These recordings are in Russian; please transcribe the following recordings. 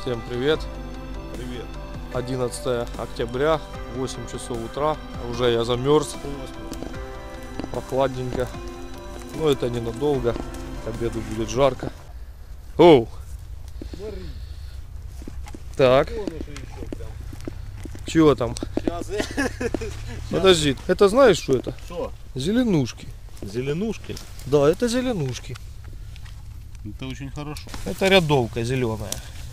Всем привет! Привет! 11 октября, 8 часов утра. Уже я замерз. Прохладненько. Но это ненадолго. К обеду будет жарко. Оу! Так. Чего там? Подожди, это знаешь, что это? Что? Зеленушки. Зеленушки? Да, это зеленушки. Это очень хорошо. Это рядовка зеленая.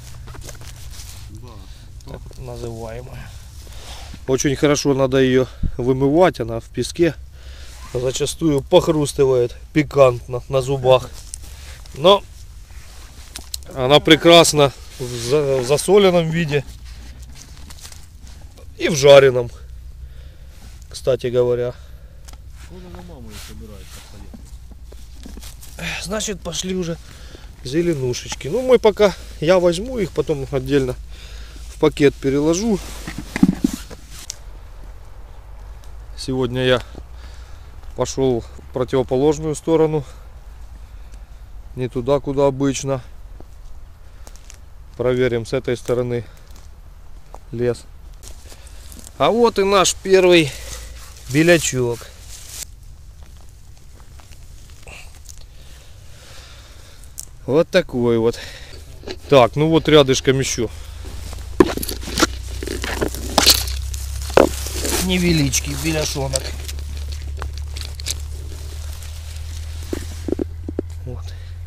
Да. Так называемая. Очень хорошо надо ее вымывать, она в песке зачастую похрустывает пикантно на зубах. Но она прекрасна в засоленном виде и в жареном, кстати говоря. Значит, пошли уже зеленушечки. Ну, мы пока, я возьму их, потом отдельно в пакет переложу. Сегодня я пошел в противоположную сторону, не туда, куда обычно. Проверим с этой стороны лес. А вот и наш первый белячок. Вот такой вот. Так, ну вот рядышком еще. Невеличкий беляшонок. Вот.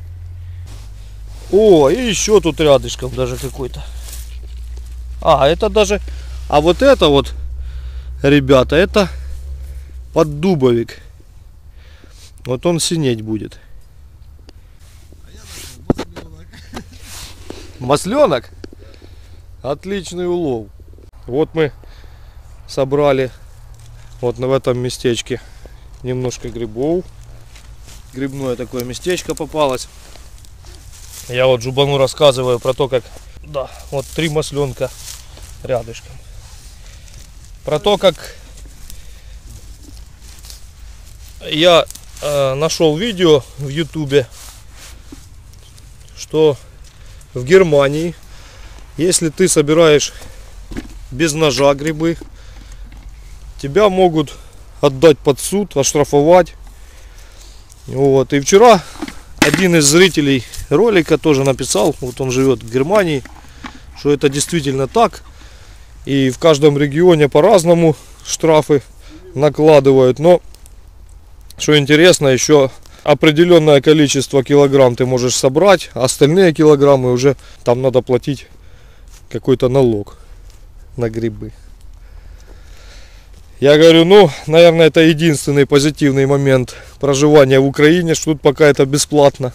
О, и еще тут рядышком даже какой-то. А, это даже... А вот это вот, ребята, это поддубовик. Вот он синеть будет. Масленок? Отличный улов. Вот мы собрали вот в этом местечке немножко грибов. Грибное такое местечко попалось. Я вот Жубану рассказываю про то, как... Да, вот 3 масленка рядышком. Про то, как я нашел видео в ютубе, что в Германии, если ты собираешь без ножа грибы, тебя могут отдать под суд, оштрафовать. Вот. И вчера один из зрителей ролика тоже написал, вот он живет в Германии, что это действительно так. И в каждом регионе по-разному штрафы накладывают. Но, что интересно, еще определенное количество килограмм ты можешь собрать, а остальные килограммы уже там надо платить какой-то налог на грибы. Я говорю, ну, наверное, это единственный позитивный момент проживания в Украине, что тут пока это бесплатно.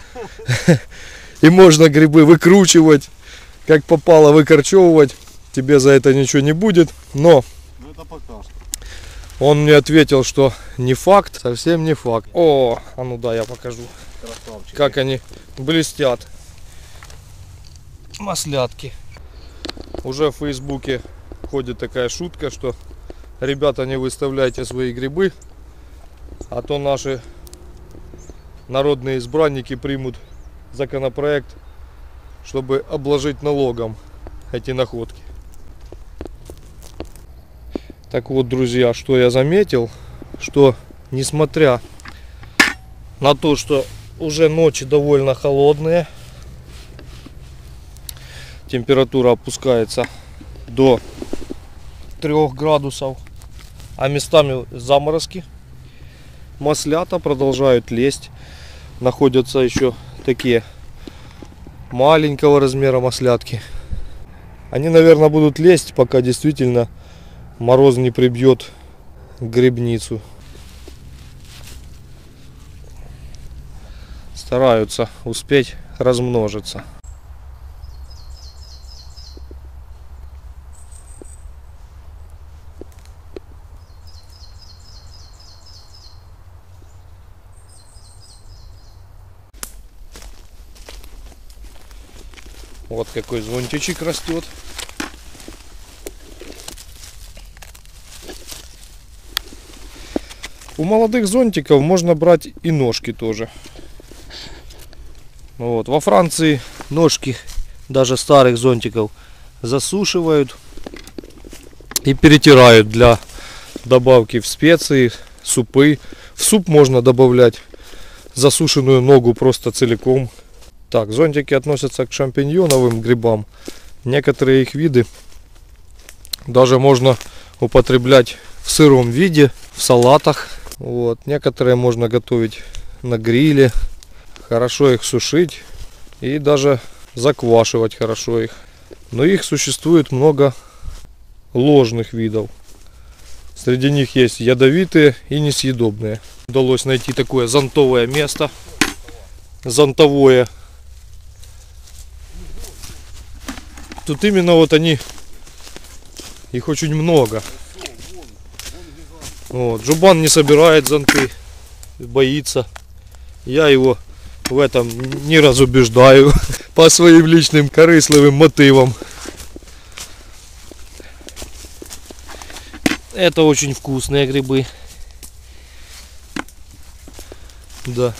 И можно грибы выкручивать, как попало, выкорчевывать. Тебе за это ничего не будет. Но это пока что. Он мне ответил, что не факт, совсем не факт. О, а ну да, я покажу. Красавчики. Как они блестят. Маслятки. Уже в Фейсбуке ходит такая шутка, что ребята, не выставляйте свои грибы, а то наши народные избранники примут законопроект, чтобы обложить налогом эти находки. Так вот, друзья, что я заметил, что несмотря на то, что уже ночи довольно холодные, температура опускается до 3 градусов, а местами заморозки, маслята продолжают лезть. Находятся еще такие маленького размера маслятки. Они, наверное, будут лезть, пока действительно мороз не прибьет грибницу. Стараются успеть размножиться. Вот какой зонтичек растет. У молодых зонтиков можно брать и ножки тоже. Вот. Во Франции ножки даже старых зонтиков, засушивают и перетирают для добавки в специи, супы. В суп можно добавлять засушенную ногу просто целиком. Так, зонтики относятся к шампиньоновым грибам. Некоторые их виды даже можно употреблять в сыром виде, в салатах. Вот. Некоторые можно готовить на гриле, хорошо их сушить и даже заквашивать хорошо их. Но их существует много ложных видов. Среди них есть ядовитые и несъедобные. Удалось найти такое зонтовое место. Зонтовое. Тут именно вот они, их очень много. Вот. Джубан не собирает зонты, боится. Я его в этом не разубеждаю по своим личным корыстливым мотивам. Это очень вкусные грибы. Да.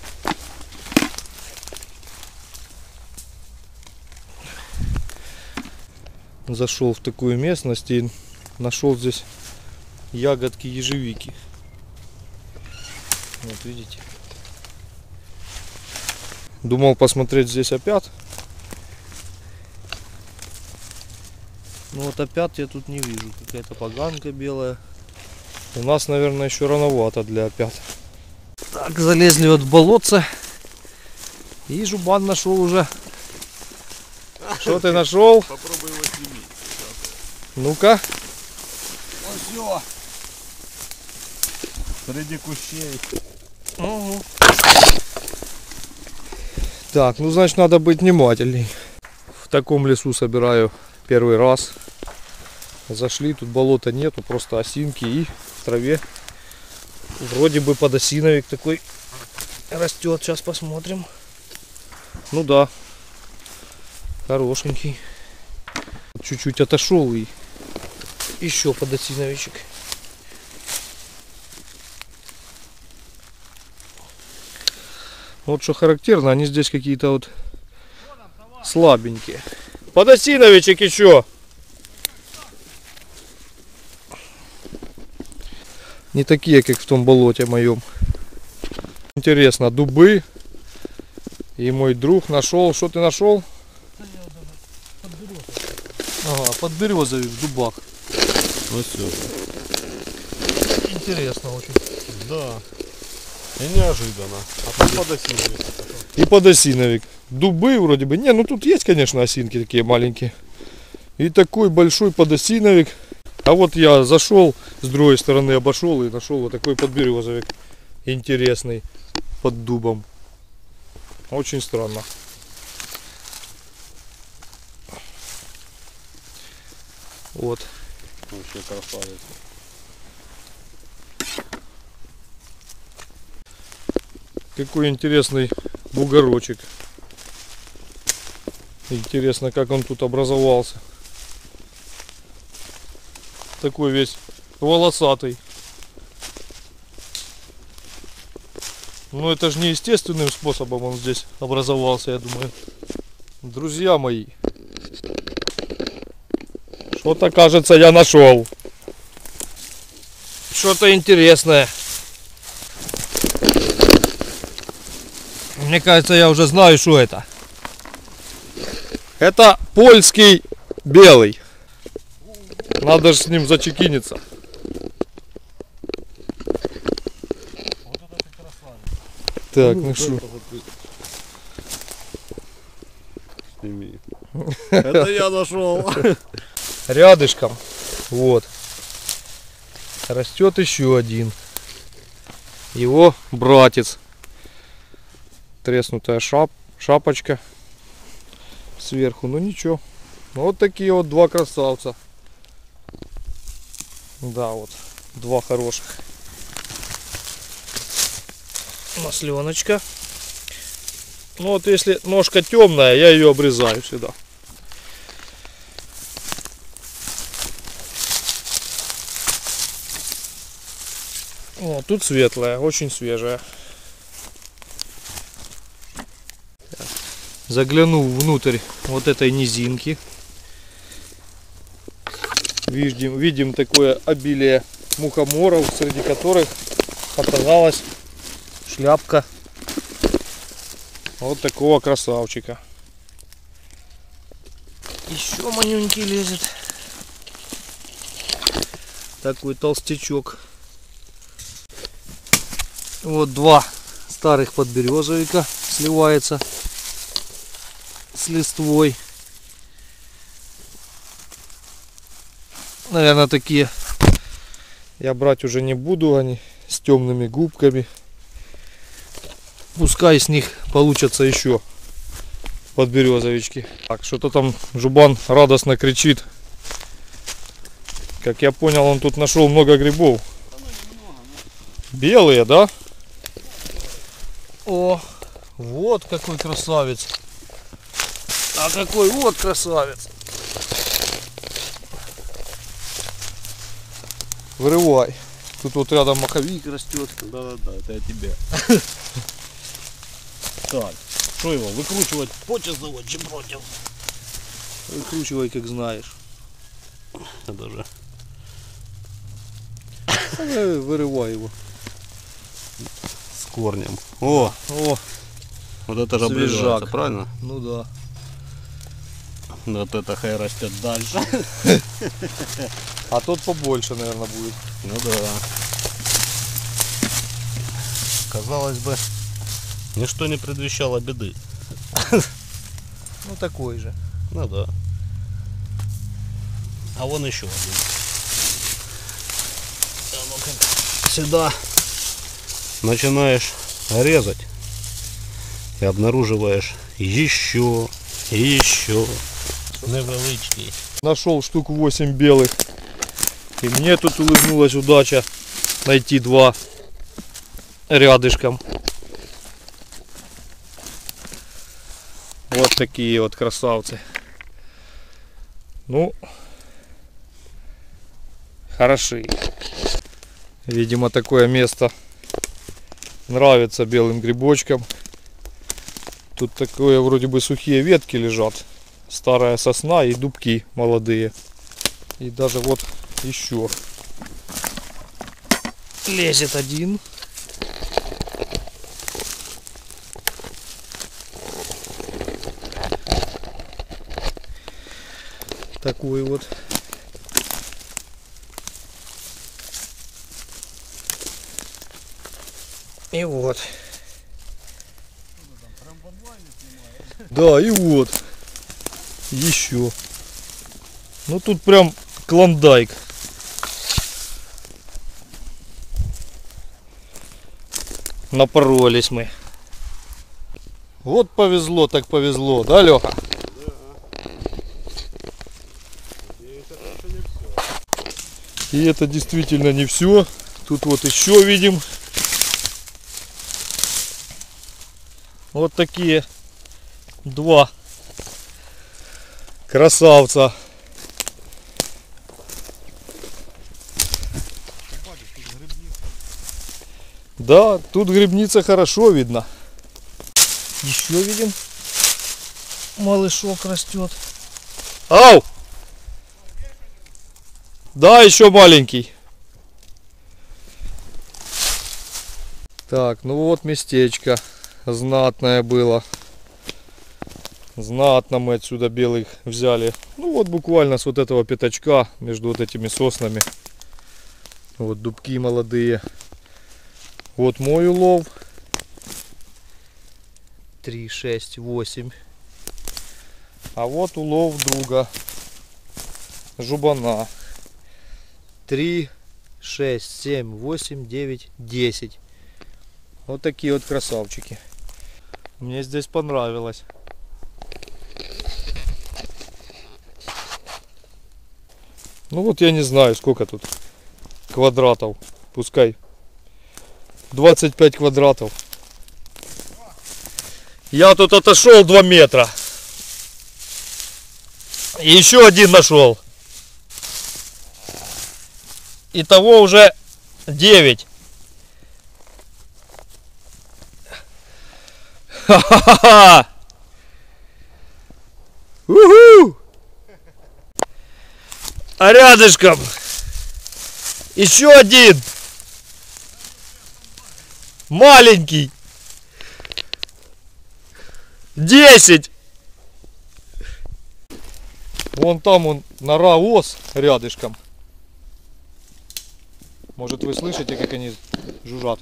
Зашел в такую местность и нашел здесь ягодки ежевики. Вот видите. Думал посмотреть здесь опят. Ну вот опят я тут не вижу. Какая-то поганка белая. У нас, наверное, еще рановато для опят. Так, залезли вот в болотце. И Жубан нашел уже. Что ты нашел? Попробуй его сними. Ну-ка. Ну все. Среди кущей. Угу. Так, ну значит надо быть внимательней. В таком лесу собираю первый раз. Зашли, тут болота нету, просто осинки и в траве. Вроде бы подосиновик такой растет. Сейчас посмотрим. Ну да, хорошенький. Чуть-чуть отошел и еще подосиновичек. Вот что характерно, они здесь какие-то вот слабенькие. Подосиновичек еще. Не такие, как в том болоте моем. Интересно, дубы. И мой друг нашел. Что ты нашел? Ага, подберезовик в дубах. Вот все. Интересно очень. Да. И неожиданно. А потом подосиновик. И подосиновик. Дубы вроде бы. Не, ну тут есть, конечно, осинки такие маленькие. И такой большой подосиновик. А вот я зашел с другой стороны, обошел и нашел вот такой подберезовик. Интересный. Под дубом. Очень странно. Вот. Вообще красавец. Какой интересный бугорочек. Интересно, как он тут образовался. Такой весь волосатый. Но это же не естественным способом он здесь образовался, я думаю. Друзья мои, что-то, кажется, я нашел. Что-то интересное. Мне кажется, я уже знаю, что это. Это польский белый. Надо же с ним зачекиниться. Так, ну что? Сними. Это я нашел. Рядышком. Вот. Растет еще один. Его братец. Треснутая шапочка сверху. Ну ничего. Вот такие вот два красавца. Да, вот. Два хороших. Масленочка. Ну вот если ножка темная, я ее обрезаю всегда. О, тут светлая, очень свежая. Заглянул внутрь вот этой низинки. Видим такое обилие мухоморов, среди которых оказалась шляпка вот такого красавчика. Еще манюнький лезет. Такой толстячок. Вот два старых подберезовика сливается с листвой. Наверное, такие я брать уже не буду, они с темными губками. Пускай с них получатся еще подберезовички. Так, что-то там Жубан радостно кричит. Как я понял, он тут нашел много грибов. Белые, да? О, вот какой красавец. А какой вот красавец. Вырывай. Тут вот рядом маховик растет. Да-да-да, это я тебе. Так, что его, выкручивать по часу, чем против? Выкручивай, как знаешь. Это же. Вырывай его. С корнем. О, вот это же обрезается, правильно? Ну да. Вот это хай растет дальше. А тот побольше, наверное, будет. Ну да. Казалось бы, ничто не предвещало беды. Ну такой же. Ну да. А вон еще один. А ну-ка, сюда начинаешь резать и обнаруживаешь еще и еще невеличкий. Нашел штук 8 белых. И мне тут улыбнулась удача найти два рядышком. Вот такие вот красавцы. Ну, хороши. Видимо, такое место нравится белым грибочкам. Тут такое вроде бы сухие ветки лежат. Старая сосна и дубки молодые. И даже вот еще лезет один. Такой вот. И вот. Да, и вот. Еще. Ну тут прям клондайк. Напоролись мы. Вот повезло, так повезло, да, Леха? И это действительно не все. Тут вот еще видим. Вот такие два красавца. Да, тут грибница хорошо видно. Еще видим. Малышок растет. Ау! Да, еще маленький. Так, ну вот местечко. Знатное было. Знатно мы отсюда белых взяли. Ну вот буквально с вот этого пятачка между вот этими соснами. Вот дубки молодые. Вот мой улов. 3, 6, 8. А вот улов друга Жубана. 3, 6, 7, 8, 9, 10. Вот такие вот красавчики. Мне здесь понравилось. Ну вот я не знаю, сколько тут квадратов. Пускай 25 квадратов. Я тут отошел 2 метра. И еще один нашел. Итого уже 9. Ха-ха-ха! Уху! А рядышком еще один маленький. 10. Вон там он нора ос рядышком. Может, вы слышите, как они жужжат?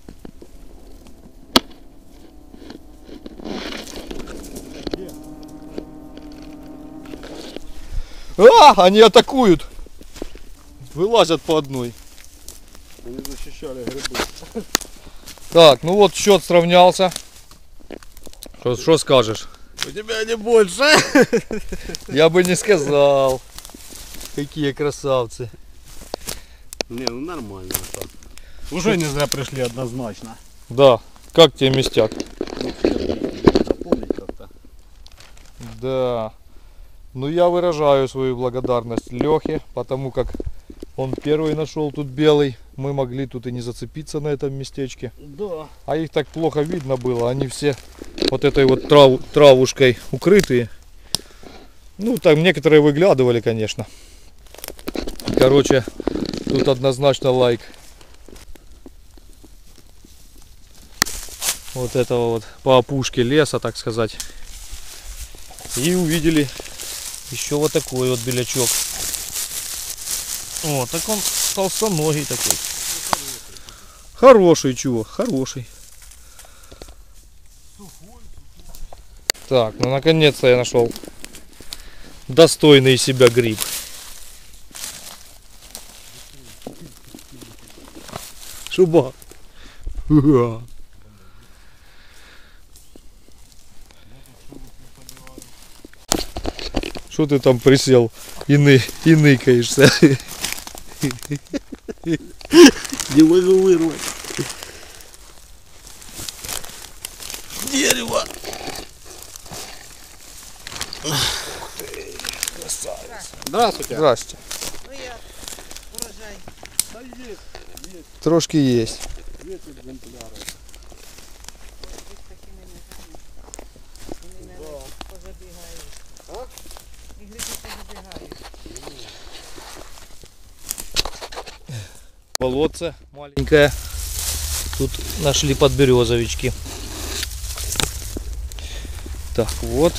А, они атакуют. Вылазят по одной. Они защищали грибы. Так, ну вот счет сравнялся. Что скажешь? У тебя не больше. Я бы не сказал. Какие красавцы. Не, ну нормально так. Уже не зря пришли однозначно. Да, как тебе местяк? Запомнить как-то. Да. Ну я выражаю свою благодарность Лехе, потому как он первый нашел тут белый. Мы могли тут и не зацепиться на этом местечке. Да. А их так плохо видно было. Они все вот этой вот травушкой укрытые. Ну там некоторые выглядывали, конечно. Короче, тут однозначно лайк. Вот этого вот по опушке леса, так сказать. И увидели еще вот такой вот белячок. О, так он толстоногий такой. Хороший, чего? Хороший. Так, ну наконец-то я нашел достойный себя гриб. Шуба. Что ты там присел и ныкаешься? Не могу вырвать. Дерево. Здравствуйте. Здрасте. Ну я урожай. Да есть. Трошки есть. Есть экземпляры. Ось такими ногами. Вони мене позабігають. А? І гриби позабігають. Болотце маленькое. Тут нашли подберезовички. Так, вот.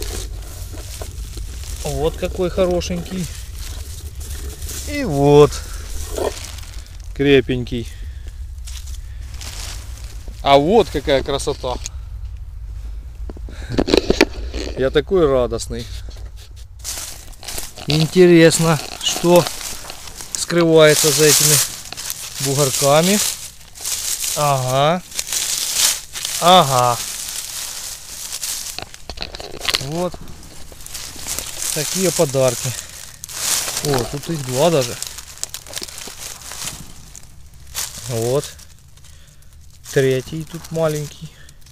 Вот какой хорошенький. И вот. Крепенький. А вот какая красота. Я такой радостный. Интересно, что скрывается за этими бугорками. Ага. Ага. Вот такие подарки. О, тут их два даже. Вот. Третий тут маленький.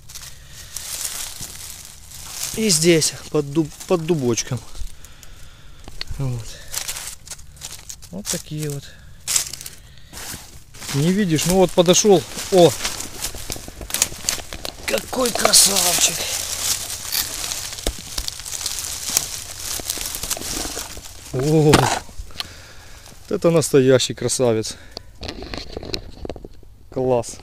И здесь под дубочком. Вот. Вот такие вот. Не видишь? Ну вот подошел. О! Какой красавчик! О! Это настоящий красавец. Класс.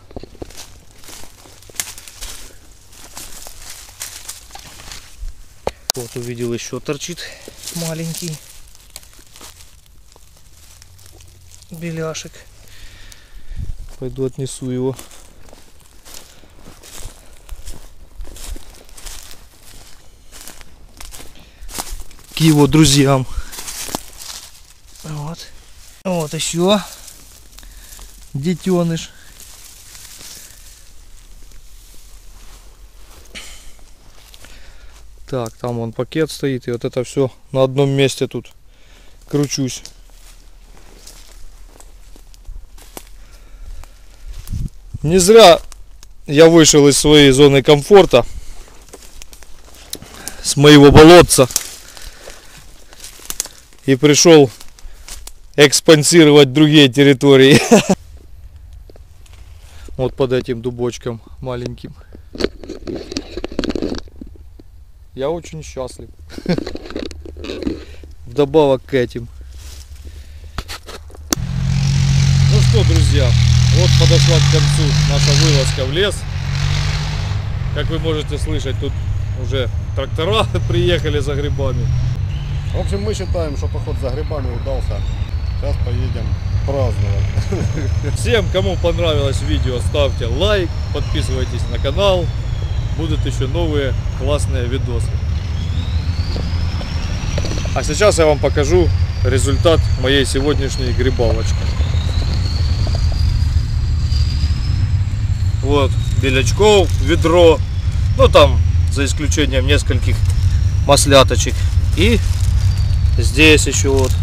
Вот увидел, еще торчит маленький беляшек. Пойду отнесу его. К его друзьям. Вот. Вот еще детеныш. Так, там вон пакет стоит, и вот это все на одном месте тут кручусь. Не зря я вышел из своей зоны комфорта, с моего болотца, и пришел экспансировать другие территории. Вот под этим дубочком маленьким. я очень счастлив. Вдобавок к этим. Ну что, друзья, вот подошла к концу наша вылазка в лес. Как вы можете слышать, тут уже трактора приехали за грибами. В общем, мы считаем, что поход за грибами удался. Сейчас поедем праздновать. Всем, кому понравилось видео, ставьте лайк, подписывайтесь на канал. Будут еще новые классные видосы. А сейчас я вам покажу результат моей сегодняшней грибалочки. Вот белячков, ведро. Ну там, за исключением нескольких масляточек. И здесь еще вот